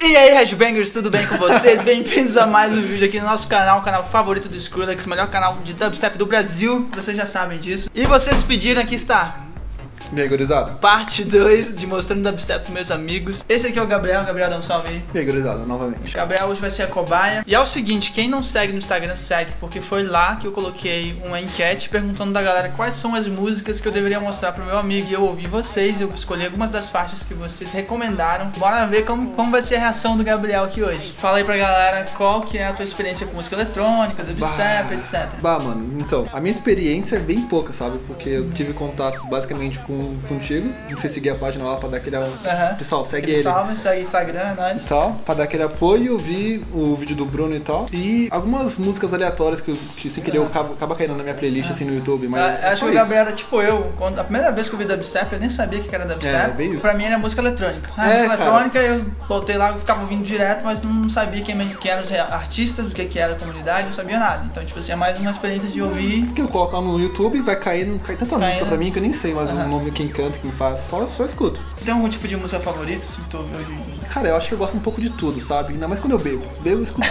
E aí, Headbangers, tudo bem com vocês? Bem-vindos a mais um vídeo aqui no nosso canal, o canal favorito do Skrillex, o melhor canal de dubstep do Brasil, vocês já sabem disso. E vocês pediram, aqui está. E aí, gurizada? Parte 2 de mostrando dubstep pros meus amigos. Esse aqui é o Gabriel, dá um salve aí. E aí, gurizada, novamente. O Gabriel hoje vai ser a cobaia. E é o seguinte, quem não segue no Instagram, segue, porque foi lá que eu coloquei uma enquete perguntando da galera quais são as músicas que eu deveria mostrar pro meu amigo. E eu ouvi vocês, eu escolhi algumas das faixas que vocês recomendaram. Bora ver como vai ser a reação do Gabriel aqui hoje. Fala aí pra galera qual que é a tua experiência com música eletrônica, dubstep, etc. Mano, então, a minha experiência é bem pouca, sabe? Porque eu tive contato basicamente contigo. Não sei seguir a página lá pra dar aquele... Pessoal, segue ele. Salve, segue Instagram, nós. E tal, pra dar aquele apoio. Eu vi o vídeo do Bruno e tal. E algumas músicas aleatórias que sem querer acaba caindo na minha playlist assim no YouTube. Mas acho que o Gabriel era tipo eu. A primeira vez que eu vi dubstep, eu nem sabia que era dubstep. Pra mim era música eletrônica. Música eletrônica, eu voltei lá, eu ficava ouvindo direto, mas não sabia quem eram os artistas, do que era a comunidade, não sabia nada. Então, tipo assim, é mais uma experiência de ouvir. Porque eu coloco lá no YouTube e vai caindo, cai tanta música pra mim que eu nem sei mais o nome de quem canta, quem faz, só escuto. Tem algum tipo de música favorita, assim, que tu ouve hoje? Cara, eu acho que eu gosto um pouco de tudo, sabe? Ainda mais quando eu bebo. Bebo, escuto.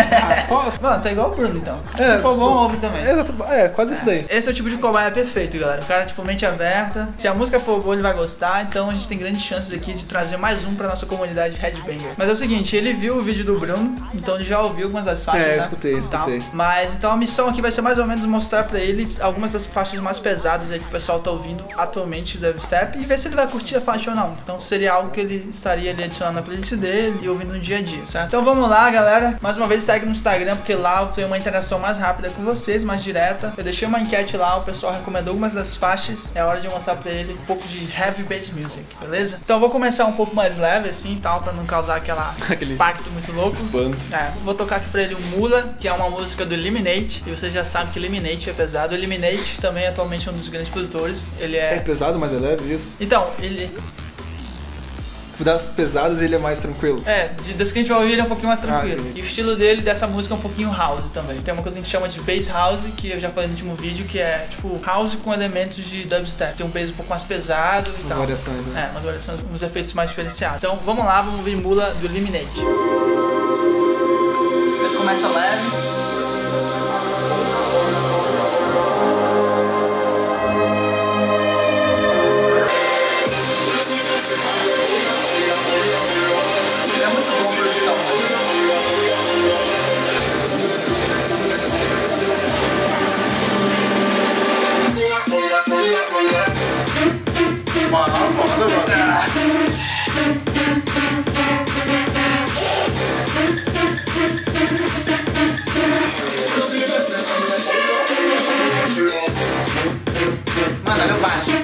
Mano, tá igual o Bruno, então. Se for bom, ouve também. Quase isso daí. Esse é o tipo de cobaia perfeito, galera. O cara, tipo, mente aberta. Se a música for boa, ele vai gostar. Então a gente tem grandes chances aqui de trazer mais um pra nossa comunidade Headbanger. Mas é o seguinte, ele viu o vídeo do Bruno, então ele já ouviu algumas das faixas, né? Escutei. Mas então a missão aqui vai ser mais ou menos mostrar pra ele algumas das faixas mais pesadas aí que o pessoal tá ouvindo atualmente do dubstep e ver se ele vai curtir a faixa ou não. Então seria algo que ele estaria ali adicionando na playlist dele e ouvindo no dia a dia, certo? Então vamos lá, galera. Mais uma vez segue no Instagram, porque lá eu tenho uma interação mais rápida com vocês, mais direta. Eu deixei uma enquete lá, o pessoal recomendou algumas das faixas. É hora de eu mostrar pra ele um pouco de heavy bass music, beleza? Então eu vou começar um pouco mais leve assim e tal, pra não causar aquele impacto muito louco. Espanto. Vou tocar aqui pra ele o Mula, que é uma música do Eliminate. E você já sabe que Eliminate é pesado. O Eliminate também é atualmente um dos grandes produtores. Ele é pesado, mas é leve, isso? Então, ele... Das pesadas ele é mais tranquilo. Das que a gente vai ouvir ele é um pouquinho mais tranquilo. E o estilo dele, dessa música, é um pouquinho house também. Tem uma coisa que a gente chama de bass house, que eu já falei no último vídeo, que é tipo house com elementos de dubstep. Tem um bass um pouco mais pesado e tal. Variações, né? Umas variações, uns efeitos mais diferenciados. Então vamos lá, vamos ouvir Mula do Eliminate. Ele começa leve. Mano, olha o baixo.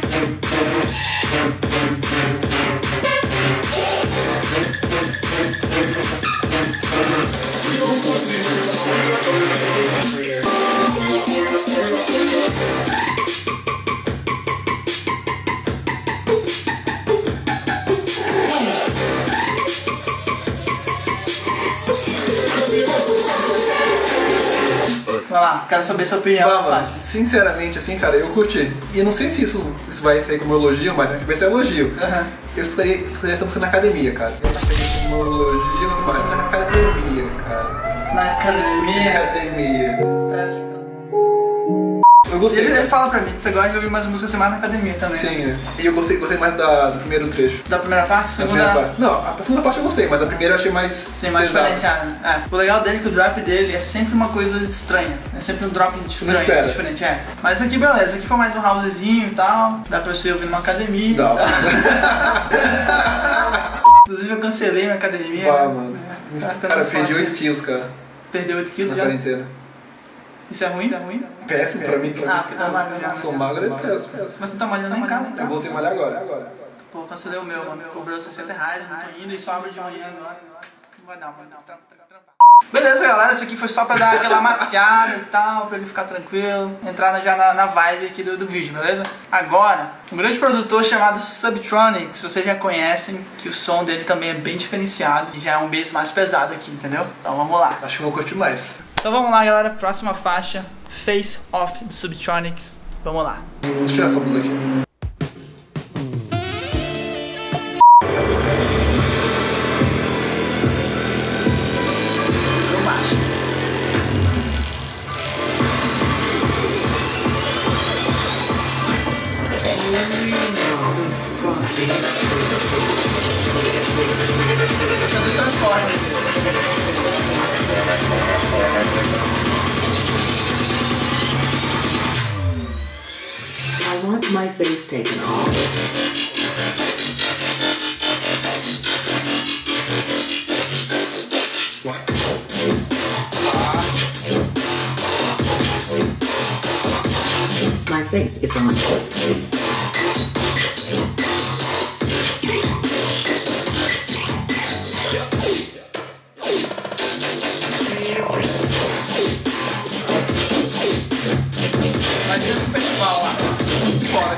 Vai lá, quero saber sua opinião. Sinceramente, assim, cara, eu curti. E eu não sei se isso vai sair como elogio, mas vai ser elogio. Eu escutaria essa música na academia, cara. Eu escutaria como elogio, mas na academia, cara. Na academia? Na academia. Eu gostei. Ele fala pra mim que você gosta de ouvir mais música assim mais na academia também. Sim, né? E eu gostei mais do primeiro trecho. Da primeira parte? Segunda? Não, a segunda parte eu gostei, mas a primeira eu achei mais. Sim, mais diferenciada. O legal dele é que o drop dele é sempre uma coisa estranha. É sempre um drop estranho, diferente. Mas aqui beleza, aqui foi mais um housezinho e tal. Dá pra você ouvir numa academia. Dá. Inclusive eu cancelei minha academia. Mano. Cara, eu perdi 8 quilos, cara. Perdeu 8 quilos já? Na quarentena. Isso é ruim? Péssimo pra mim. Porque tá magro já. Sou magro, é péssimo. Mas tu tá malhando em casa, tá? Eu voltei a malhar agora. Pô, cancelei o meu, mano. Cobrou R$60, não tô indo e só abre de manhã agora. Não vai dar. Beleza, galera, isso aqui foi só pra dar aquela amaciada e tal, pra ele ficar tranquilo, entrar já na vibe aqui do vídeo, beleza? Agora, um grande produtor chamado Subtronic, se vocês já conhecem, que o som dele também é bem diferenciado e já é um bass mais pesado aqui, entendeu? Então vamos lá. Acho que eu vou curtir mais. Então vamos lá, galera, próxima faixa, Face Off do Subtronics, vamos lá. Deixa eu tirar essa blusa aqui. Esse é dos Transformers. I want my face taken off. My face is on. Mas isso é o festival lá. Fora.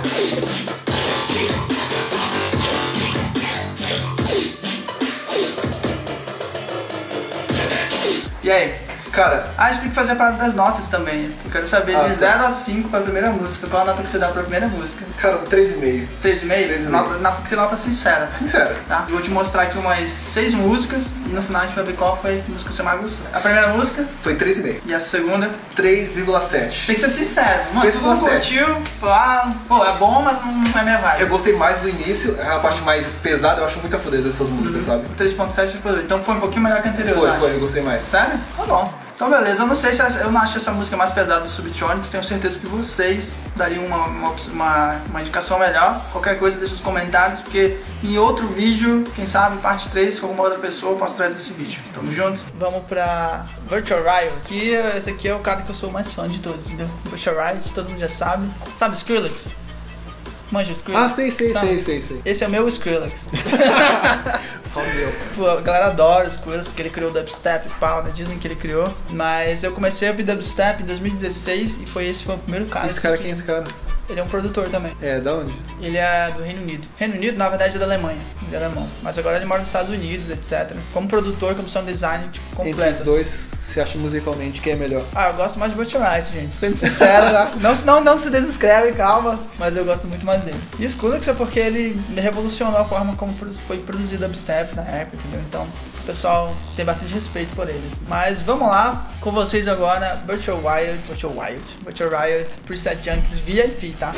E aí? Cara, A gente tem que fazer a parada das notas também. Eu quero saber de 0 a 5 pra primeira música. Qual a nota que você dá pra primeira música? cara, 3,5. 3,5? Nota que você nota sincera. Sincero. Tá? Eu vou te mostrar aqui umas 6 músicas e no final a gente vai ver qual foi a música que você mais gostou. A primeira música Foi 3,5. e a segunda. 3,7. Tem que ser sincero. Mano, se você não 3,7. curtiu, fala, pô, é bom, mas não é minha vibe. Eu gostei mais do início, a parte mais pesada, eu acho muito a foder dessas músicas, sabe? 3,7 foi. Então foi um pouquinho melhor que a anterior. Foi, tá? foi, eu gostei mais. Sério? Tá bom. Então beleza, eu não sei se eu não acho essa música mais pesada do Subtronics, tenho certeza que vocês dariam uma indicação melhor. Qualquer coisa deixa nos comentários, porque em outro vídeo, quem sabe, parte 3, com alguma outra pessoa, eu posso trazer esse vídeo. Tamo junto? Vamos pra Virtual Riot, que esse aqui é o cara que eu sou mais fã de todos, entendeu? Virtual Riot, todo mundo já sabe. Sabe Skrillex? Manja o Skrillex? Ah, sei. Esse é o meu Skrillex. Só meu. Pô, a galera adora os Skrillex porque ele criou o dubstep e pau, né? Dizem que ele criou. Mas eu comecei a ouvir dubstep em 2016 e foi o primeiro cara. Esse cara, quem é esse cara? Ele é um produtor também. É, da onde? Ele é do Reino Unido. Reino Unido, na verdade, é da Alemanha. Ele é alemão. Mas agora ele mora nos Estados Unidos, etc. Como produtor, como sound design, tipo, completo. Entre os dois, você acha musicalmente quem é melhor? Ah, eu gosto mais de Virtual Riot, gente. Sendo sincero, né? não se desinscreve, calma. Mas eu gosto muito mais dele. E o Skrillex é porque ele revolucionou a forma como foi produzido dubstep na época, entendeu? Então, o pessoal tem bastante respeito por eles. Mas vamos lá, com vocês agora, Virtual Riot, Preset Junkies VIP, tá?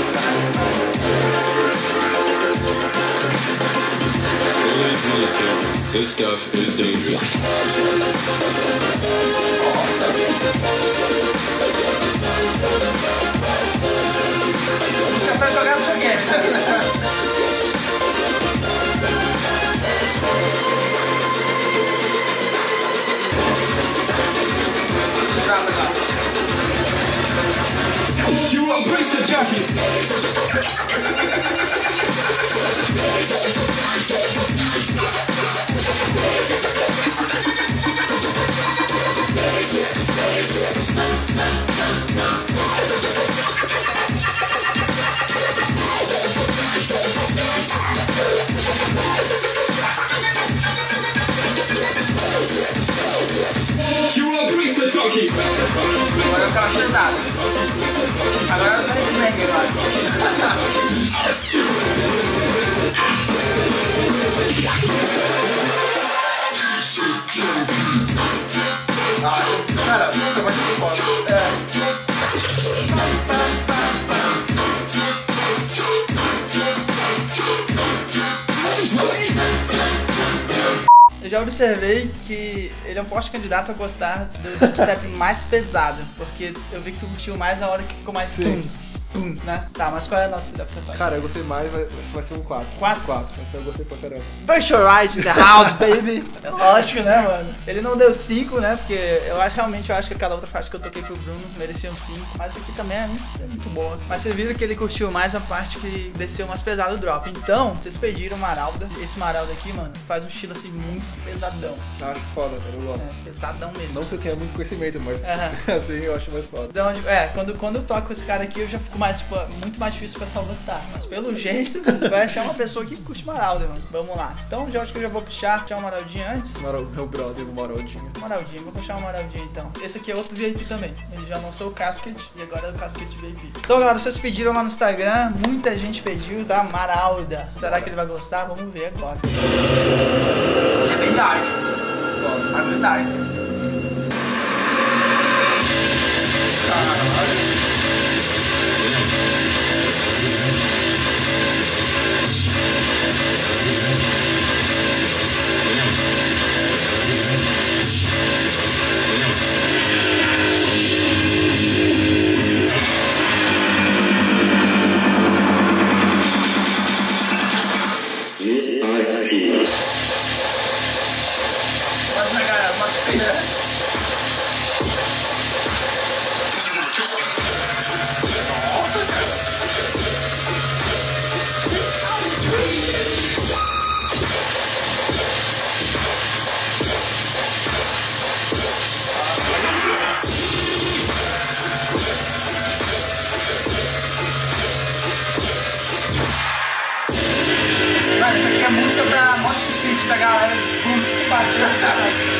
This stuff is dangerous. Música pra jogar videogame. You are Preset Junkies. You are Preset Junkies. Agora eu ficava pesado. Agora eu tô headbang agora. Cara, nunca mais que foda. Eu já observei que ele é um forte candidato a gostar do dubstep mais pesado, porque eu vi que tu curtiu mais na hora que ficou mais tum, né? Tá, mas qual é a nota que dá pra você fazer? Cara, eu gostei mais, vai ser um 4. 4? 4, esse eu gostei pra caramba. Virtual Riot in the house, baby! É lógico, né, mano? Ele não deu 5, né? Porque eu acho que aquela outra faixa que eu toquei pro Bruno merecia um 5. Mas aqui também é muito boa. Mas vocês viram que ele curtiu mais a parte que desceu mais pesado o drop. Então, vocês pediram Maralda. Esse Maralda aqui, mano, faz um estilo assim muito pesadão. Acho foda, cara, eu gosto. É, pesadão mesmo. Não que eu tenha muito conhecimento, mas Aham. assim eu acho mais foda. Então, quando eu toco com esse cara aqui, eu já fico mais, tipo, muito mais difícil o pessoal gostar. Mas pelo jeito, vai achar uma pessoa que curte Maralda, mano. Vamos lá. Então, já acho que eu já vou puxar uma Maraldinha antes. Meu brother, o Maraldinho. Maraldinho, vou puxar uma Maraldinha então. Esse aqui é outro VIP também. Ele já lançou o Casket e agora é o Casket VIP. Então, galera, vocês pediram lá no Instagram, muita gente pediu, tá? Maralda. Será que ele vai gostar? Vamos ver agora. É bem dark. É bem dark. Mano, essa aqui é música pra mosh pit da galera se batendo, cara.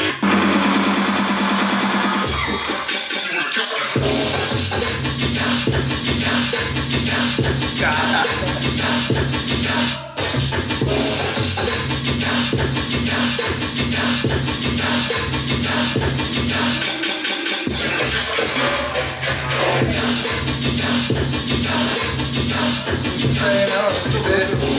Isso aí, não, muito bem.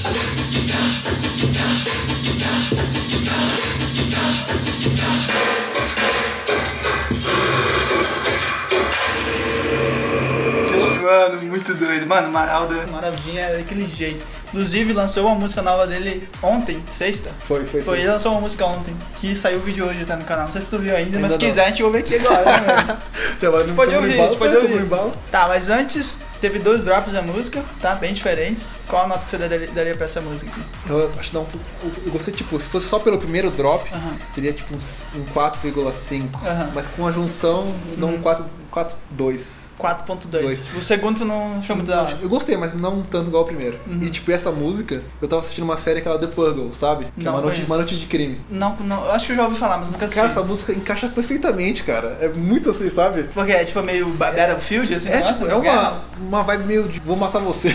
Mano, muito doido. Mano, Maralda, Maraldinha é daquele jeito. Inclusive, lançou uma música nova dele ontem, sexta. Foi. Ele lançou uma música ontem, que saiu o vídeo hoje, tá no canal. Não sei se tu viu ainda, mas se quiser a gente ouve aqui agora, né, mano? Pode ouvir, pode ouvir. Tá, mas antes, teve 2 drops da música, tá? Bem diferentes. Qual a nota você daria pra essa música aqui? Eu acho que não, eu gostei, tipo, se fosse só pelo primeiro drop, seria tipo um 4,5. Mas com a junção, dá um 4,2. 4.2. O segundo tu não achou muito da hora? Eu gostei, mas não tanto igual o primeiro. E tipo, essa música, eu tava assistindo uma série que era The Purple, sabe? Que não, é uma noite de crime. Não, eu acho que eu já ouvi falar, mas nunca assisti. Cara, essa música encaixa perfeitamente, cara. É muito assim, sabe? Porque é tipo meio Battlefield, assim? É, tipo, é uma vibe meio de vou matar você.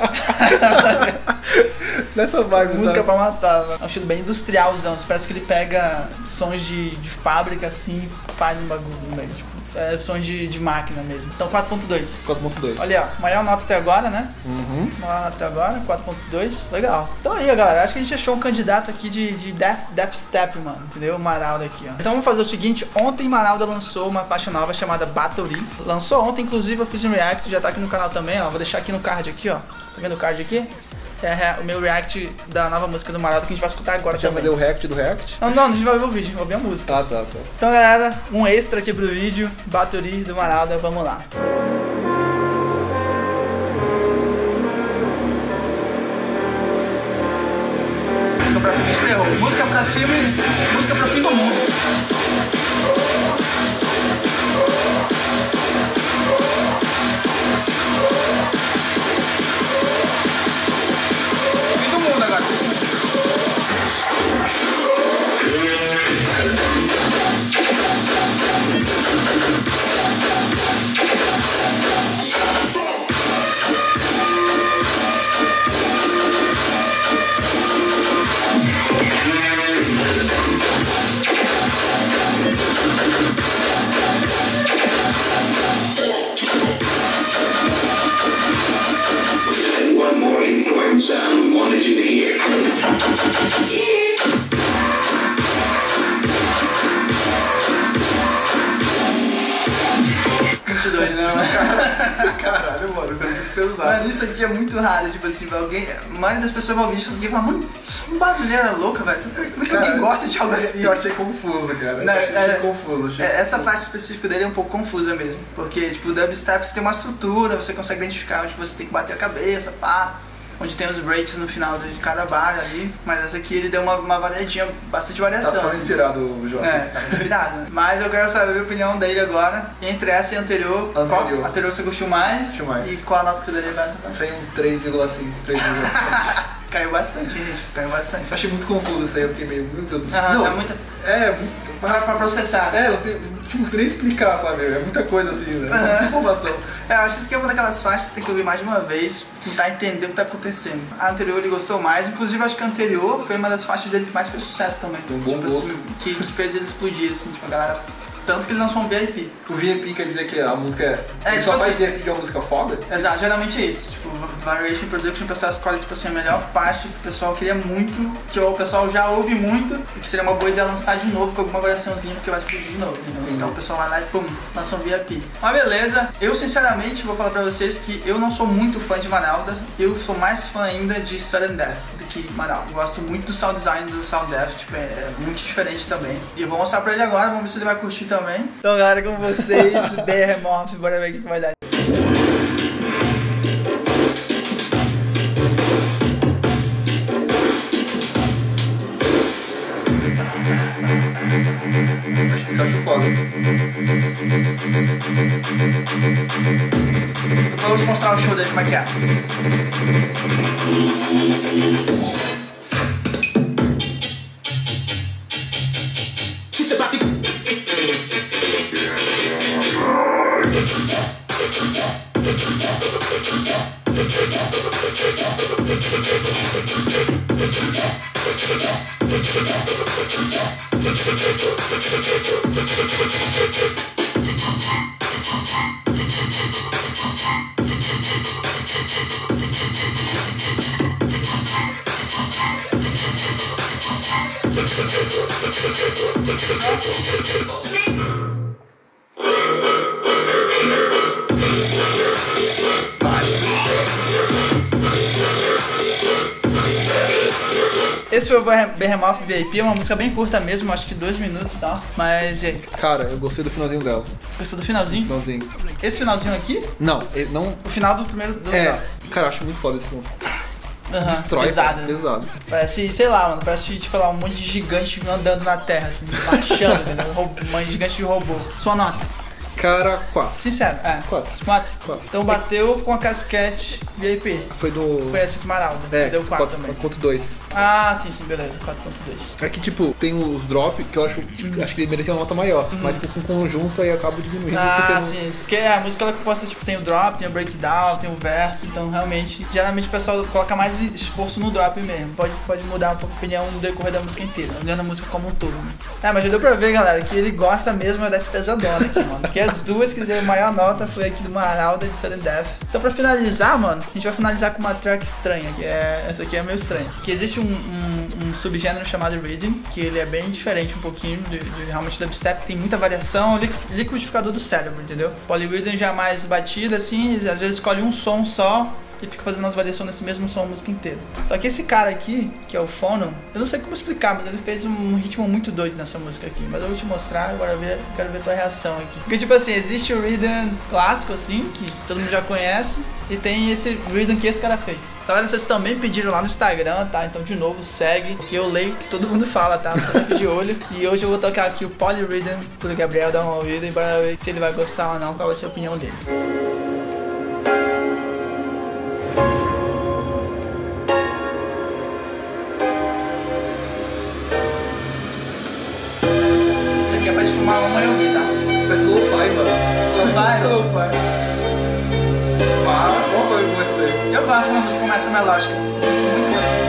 Nessa vibe, música sabe? pra matar, mano. É um estilo bem industrialzão. Parece que ele pega sons de fábrica, assim, e faz um bagulho meio, tipo. É som de máquina mesmo. Então 4.2. 4.2. Olha, ó, maior nota até agora, né? Maior nota até agora, 4.2. Legal. Então aí, galera, acho que a gente achou um candidato aqui de Death Step, mano. Entendeu? O Maralda aqui, ó. Então vamos fazer o seguinte. Ontem Maralda lançou uma faixa nova chamada Battery. Lançou ontem, inclusive eu fiz um react, já tá aqui no canal também, ó. Vou deixar aqui no card aqui, ó. Tá vendo o card aqui? É o meu react da nova música do Maralda que a gente vai escutar agora. Já fazer o react do react? Não, a gente vai ver o vídeo, vai ver a música. Tá. Então, galera, um extra aqui pro vídeo, Battery do Maralda, vamos lá. Música pra filme de terror, música pra fim do mundo. Sound wanted you to hear. Muito doido, né? Caralho, mano, isso é muito pesado. Mano, isso aqui é muito raro, tipo assim, alguém. A maioria das pessoas vão ouvir isso e falam, mano, isso é uma barulheira louca, velho. Como é que alguém gosta de algo assim? Eu achei confuso, cara. Não, achei confuso. Essa faixa específica dele é um pouco confusa mesmo. Porque, tipo, o dubstep você tem uma estrutura, você consegue identificar onde você tem que bater a cabeça, pá. Onde tem os breaks no final de cada barra ali. Mas essa aqui ele deu uma variadinha, bastante variação. Tá assim. inspirado o João. Tá inspirado. Mas eu quero saber a opinião dele agora. Entre essa e a anterior. Qual a anterior você curtiu mais? Curtiu mais. E qual a nota que você daria pra essa? Foi um 3,5. Caiu bastante, gente. Caiu bastante. Eu achei muito confuso isso aí, eu fiquei meio, meu Deus do céu. Não, é muita. É, muito. Pra processar, né? Eu tenho. Tipo, não sei nem explicar, sabe? É muita coisa assim, né? Muita informação. Eu acho que isso aqui é uma daquelas faixas que você tem que ouvir mais de uma vez, tentar entender o que tá acontecendo. A anterior ele gostou mais, inclusive acho que a anterior foi uma das faixas dele que mais fez sucesso também. Tem um bom tipo gosto. assim, que fez ele explodir, assim, tipo, a galera. Tanto que eles lançam um VIP. O VIP quer dizer que a música é. Tipo só faz assim, VIP de uma música foda? Exato, geralmente é isso. Tipo, Variation Production, o pessoal escolhe tipo assim, a melhor parte que o pessoal queria muito, que o pessoal já ouve muito, e que seria uma boa ideia lançar de novo com alguma variaçãozinha, porque vai explodir de novo, entendeu? Então o pessoal vai lá e pum, lança um VIP. Mas beleza, eu sinceramente vou falar pra vocês que eu não sou muito fã de Maralda, eu sou mais fã ainda de Sudden Death aqui, Amaral. Eu gosto muito do sound design do Sound Death, tipo, é muito diferente também. E eu vou mostrar pra ele agora, vamos ver se ele vai curtir também. Então, galera, com vocês, Behemoth, bora ver o que vai dar. Isso eu acho foda. Vamos mostrar o show dele, como é que é. Esse foi o Behemoth VIP, é uma música bem curta mesmo, acho que 2 minutos só. Mas, e aí? Cara, eu gostei do finalzinho dela. Gostou do finalzinho? Finalzinho. Esse finalzinho aqui? Não, ele não. O final do primeiro. Cara, eu acho muito foda esse filme. Destrói, pesado, né? Pesado. Parece, sei lá, mano, parece, tipo, lá, um monte de gigante andando na terra, assim, baixando, entendeu? Um gigante de robô. Sua nota? Cara, 4. Sincero, 4. Então bateu com a casquete VIP. Foi do. Foi essa que Maralda. Deu 4 também. 4.2. Ah, sim, beleza, 4.2. É que, tipo, tem os drop que eu acho, tipo, acho que ele merecia uma nota maior, mas com o conjunto aí acaba diminuindo. Sim, porque a música ela é composta, tipo, tem o drop, tem o breakdown, tem o verso, então realmente, geralmente o pessoal coloca mais esforço no drop mesmo. Pode mudar um pouco a opinião no decorrer da música inteira, olhando a música como um todo, né? Mas já deu pra ver, galera, que ele gosta mesmo dessa pesadona aqui, mano. Porque as duas que deu a maior nota foi aqui do Maralda de Sudden Death. Então pra finalizar, mano, a gente vai finalizar com uma track estranha, que é... Essa aqui é meio estranha. Que existe um subgênero chamado Rhythm, que ele é bem diferente um pouquinho de realmente dubstep, tem muita variação, liquidificador do cérebro, entendeu? Polyrhythm já é mais batida, assim, às vezes escolhe um som só e fica fazendo umas variações nesse mesmo som a música inteira. Só que esse cara aqui, que é o Phono, eu não sei como explicar, mas ele fez um ritmo muito doido nessa música aqui. Mas eu vou te mostrar, agora quero ver tua reação aqui. Porque tipo assim, existe o rhythm clássico assim, que todo mundo já conhece, e tem esse rhythm que esse cara fez. Galera, vocês também pediram lá no Instagram, tá? Então de novo, segue, porque eu leio o que todo mundo fala, tá? Tô sempre de olho. E hoje eu vou tocar aqui o Polyrhythm pro Gabriel dar uma ouvida e bora ver se ele vai gostar ou não, qual vai ser a opinião dele. Uma mãe ouvir, tá? Parece lo-fi, mano. Lo-fi? Para, qual coisa com esse daí? Eu gosto de uma música com essa melódica. Muito mesmo.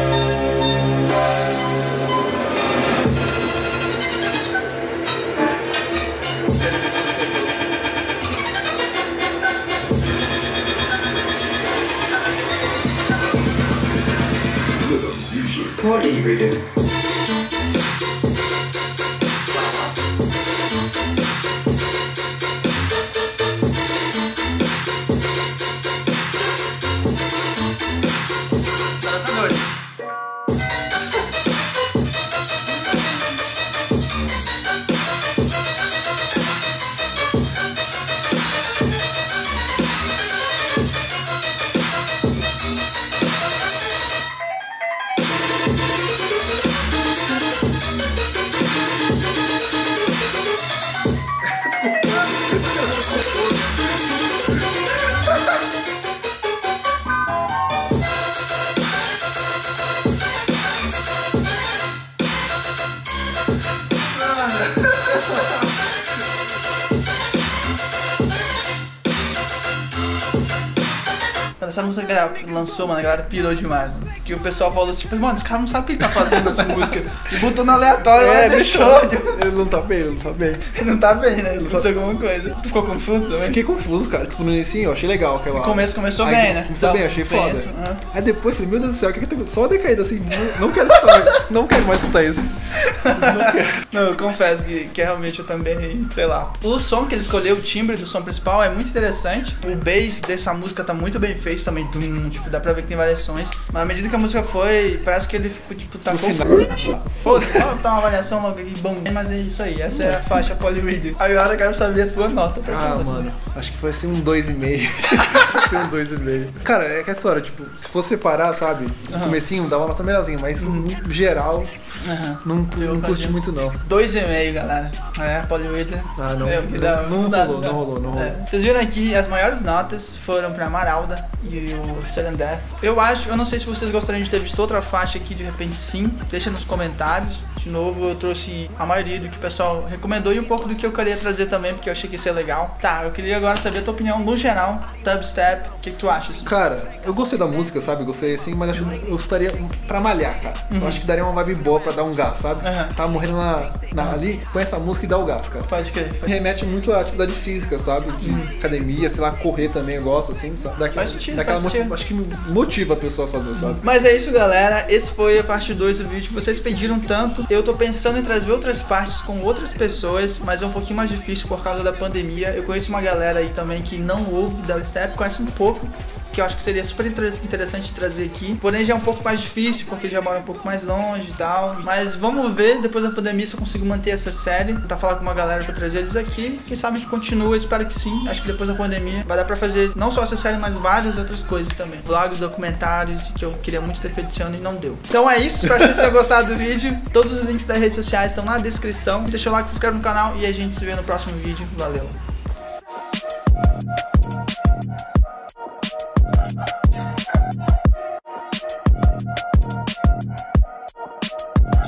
Polyrhythm. Essa música que ela lançou, mano, a galera pirou demais, mano. Que o pessoal falou assim, mano, esse cara não sabe o que ele tá fazendo nessa música. E botou no aleatório, deixou. Ele não tá bem, ele não tá bem. Ele não tá bem, né? Ele aconteceu alguma coisa. Tu ficou confuso também? Fiquei confuso, cara. Tipo, no início eu achei legal aquela. No começo começou aí, bem, né? Começou bem, achei foda. Aí depois falei, meu Deus do céu, o que tá acontecendo? Só uma decaída assim. Não quero escutar, não quero mais escutar isso. Não, eu confesso que realmente eu também, sei lá. O som que ele escolheu, o timbre do som principal é muito interessante. O bass dessa música tá muito bem feito também. Tipo, dá pra ver que tem variações. Mas à medida que a música foi, parece que ele ficou tipo, tacou foda, tá uma avaliação logo aqui, bom, mas é isso aí, essa é a faixa Polyreader. Agora eu quero saber a tua nota pra essa música. Mano, acho que foi assim um 2,5. Foi assim um 2,5. Cara, é que essa hora, tipo, se for separar, sabe, no comecinho dava uma nota melhorzinha, mas no geral, não curti muito não. 2,5, galera. É, Polyreader. Ah, não. Não rolou. Vocês viram aqui, as maiores notas foram pra Marauda e o Sudden Death. Eu não sei se vocês gostariam de ter visto outra faixa aqui, de repente sim, deixa nos comentários. De novo, eu trouxe a maioria do que o pessoal recomendou e um pouco do que eu queria trazer também, porque eu achei que ia ser legal. Tá, eu queria agora saber a tua opinião no geral, dubstep, o que tu acha? Assim? Cara, eu gostei da música, sabe? Gostei assim, mas acho que eu estaria pra malhar, cara. Eu acho que daria uma vibe boa pra dar um gás, sabe? Tava morrendo ali, põe essa música e dá o gás, cara. Pode crer. Remete muito à atividade física, sabe? De academia, sei lá, correr também eu gosto, assim, sabe? Faz sentido. Acho que motiva a pessoa a fazer, sabe? Mas é isso, galera. Esse foi a parte 2 do vídeo que vocês pediram tanto. Eu tô pensando em trazer outras partes com outras pessoas, mas é um pouquinho mais difícil por causa da pandemia. Eu conheço uma galera aí também que não ouve dubstep, conhece um pouco, que eu acho que seria super interessante trazer aqui. Porém já é um pouco mais difícil, porque já mora um pouco mais longe e tal. Mas vamos ver, depois da pandemia, se eu consigo manter essa série. Tentar falar com uma galera pra trazer eles aqui. Quem sabe a gente continua, espero que sim. Acho que depois da pandemia vai dar pra fazer não só essa série, mas várias outras coisas também. Vlogs, documentários, que eu queria muito ter feito esse ano e não deu. Então é isso, espero que vocês tenham gostado do vídeo. Todos os links das redes sociais estão na descrição. Deixa o like, se inscreve no canal e a gente se vê no próximo vídeo. Valeu!